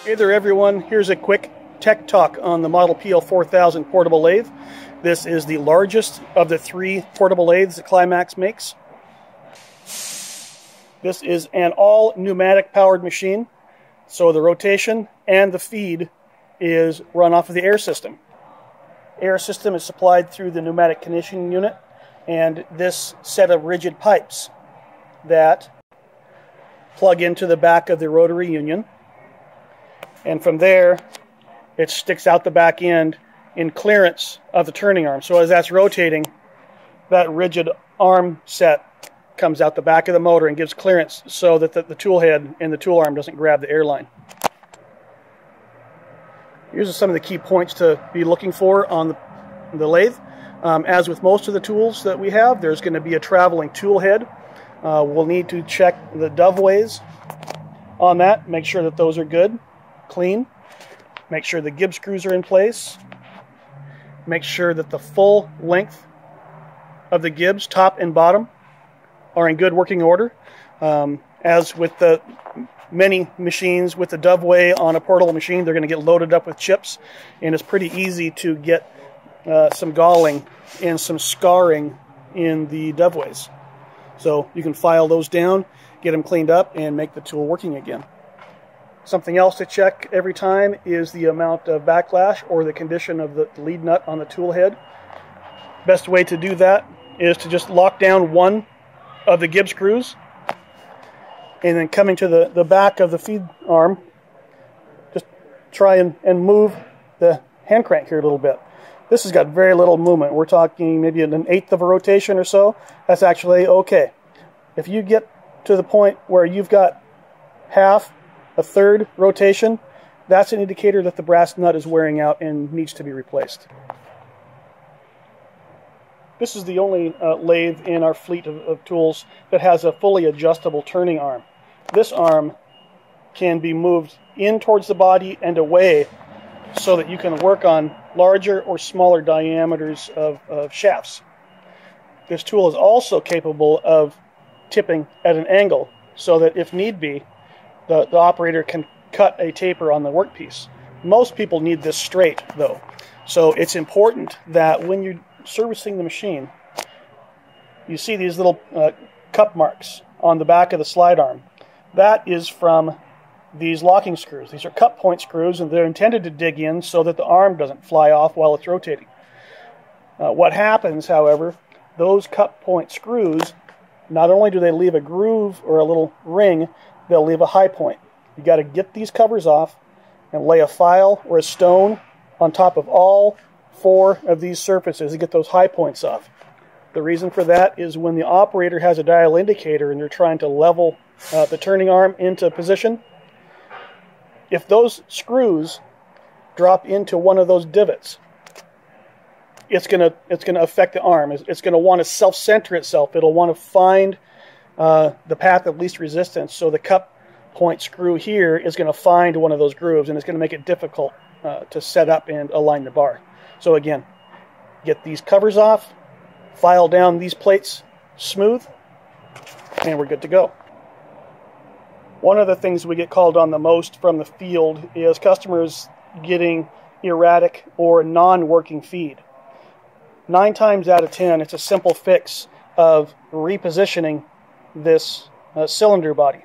Hey there everyone, here's a quick tech talk on the model PL4000 portable lathe. This is the largest of the 3 portable lathes that CLIMAX makes. This is an all pneumatic powered machine, so the rotation and the feed is run off of the air system. Air system is supplied through the pneumatic conditioning unit and this set of rigid pipes that plug into the back of the rotary union. And from there, it sticks out the back end in clearance of the turning arm. So as that's rotating, that rigid arm set comes out the back of the motor and gives clearance so that the tool head and the tool arm doesn't grab the air line. Here's some of the key points to be looking for on the lathe. As with most of the tools that we have, there's going to be a traveling tool head. We'll need to check the doveways on that, make sure that those are good. Clean. Make sure the gib screws are in place. Make sure that the full length of the gibs, top and bottom, are in good working order. As with the many machines with the doveway on a portable machine, they're going to get loaded up with chips, and it's pretty easy to get some galling and some scarring in the doveways. So you can file those down, get them cleaned up, and make the tool working again. Something else to check every time is the amount of backlash or the condition of the lead nut on the tool head. Best way to do that is to just lock down one of the gib screws, and then coming to the back of the feed arm, just try and move the hand crank here a little bit. This has got very little movement. We're talking maybe an 1/8 of a rotation or so. That's actually okay. If you get to the point where you've got half, a third rotation, that's an indicator that the brass nut is wearing out and needs to be replaced. This is the only lathe in our fleet of tools that has a fully adjustable turning arm. This arm can be moved in towards the body and away so that you can work on larger or smaller diameters of shafts. This tool is also capable of tipping at an angle so that if need be, the operator can cut a taper on the workpiece. Most people need this straight though. So it's important that when you're servicing the machine, you see these little cup marks on the back of the slide arm. That is from these locking screws. These are cup point screws, and they're intended to dig in so that the arm doesn't fly off while it's rotating. What happens, however, those cup point screws, not only do they leave a groove or a little ring, they'll leave a high point. You got to get these covers off and lay a file or a stone on top of all 4 of these surfaces to get those high points off. The reason for that is when the operator has a dial indicator and they're trying to level the turning arm into position, if those screws drop into one of those divots, it's gonna affect the arm. It's gonna want to self-center itself. It'll want to find the path of least resistance. So the cup point screw here is going to find one of those grooves, and it's going to make it difficult to set up and align the bar. So again, get these covers off, file down these plates smooth, and we're good to go. One of the things we get called on the most from the field is customers getting erratic or non-working feed. 9 times out of 10, it's a simple fix of repositioning this cylinder body.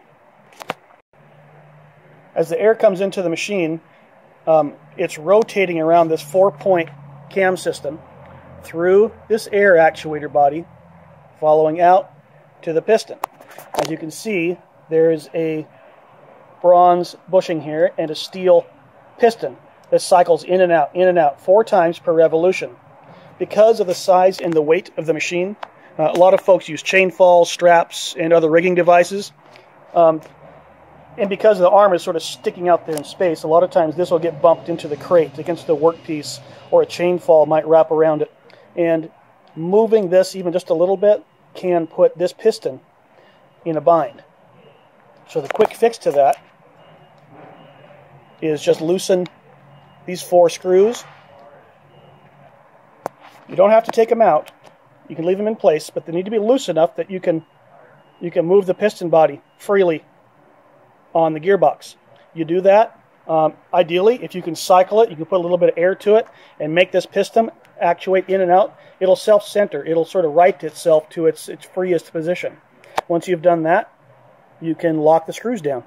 As the air comes into the machine, it's rotating around this 4-point cam system through this air actuator body, following out to the piston. As you can see, there's a bronze bushing here and a steel piston that cycles in and out 4 times per revolution. Because of the size and the weight of the machine, a lot of folks use chain falls, straps, and other rigging devices. And because the arm is sort of sticking out there in space, a lot of times this will get bumped into the crate against the workpiece, or a chain fall might wrap around it. And moving this even just a little bit can put this piston in a bind. So the quick fix to that is just loosen these 4 screws. You don't have to take them out. You can leave them in place, but they need to be loose enough that you can move the piston body freely on the gearbox. You do that, Ideally, if you can cycle it, you can put a little bit of air to it and make this piston actuate in and out. It'll self-center. It'll sort of right itself to its freest position. Once you've done that, you can lock the screws down.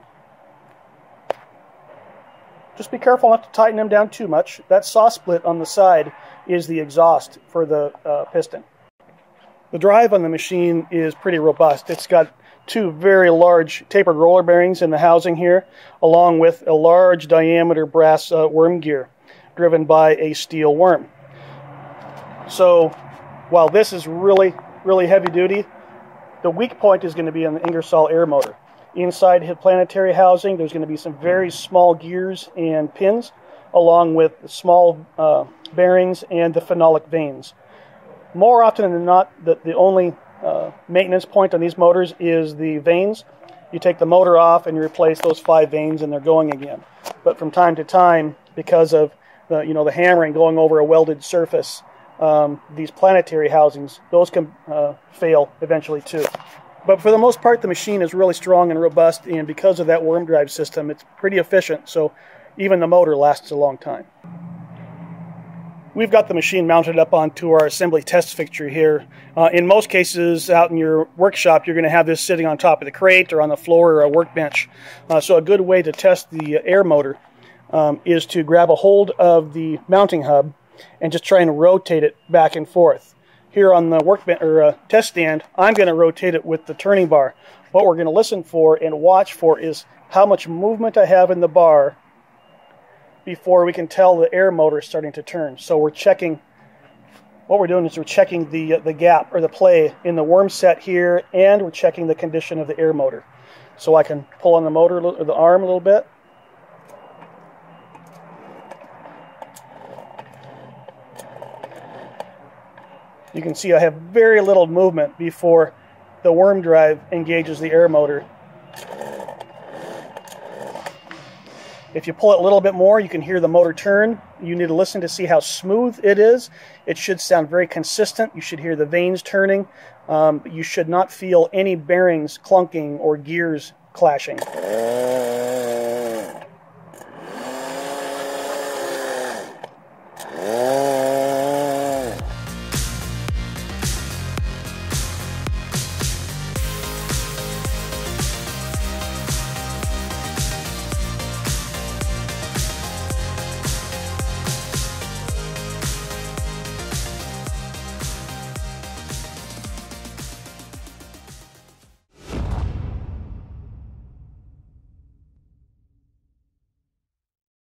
Just be careful not to tighten them down too much. That saw split on the side is the exhaust for the piston. The drive on the machine is pretty robust. It's got two very large tapered roller bearings in the housing here, along with a large diameter brass worm gear driven by a steel worm. So while this is really heavy duty, the weak point is going to be on the Ingersoll air motor. Inside his planetary housing, there's going to be some very small gears and pins, along with small bearings and the phenolic vanes. More often than not, the only maintenance point on these motors is the vanes. You take the motor off and you replace those 5 vanes and they're going again. But from time to time, because of the hammering going over a welded surface, these planetary housings, those can fail eventually too. But for the most part, the machine is really strong and robust, and because of that worm drive system, it's pretty efficient, so even the motor lasts a long time. We've got the machine mounted up onto our assembly test fixture here. In most cases, out in your workshop, you're going to have this sitting on top of the crate or on the floor or a workbench. So a good way to test the air motor is to grab a hold of the mounting hub and just try and rotate it back and forth. Here on the workbench or test stand, I'm going to rotate it with the turning bar. What we're going to listen for and watch for is how much movement I have in the bar before we can tell the air motor is starting to turn. So we're checking, what we're doing is we're checking the gap or the play in the worm set here, and we're checking the condition of the air motor. So I can pull on the motor or the arm a little bit. You can see I have very little movement before the worm drive engages the air motor. If you pull it a little bit more, you can hear the motor turn. You need to listen to see how smooth it is. It should sound very consistent. You should hear the vanes turning. You should not feel any bearings clunking or gears clashing.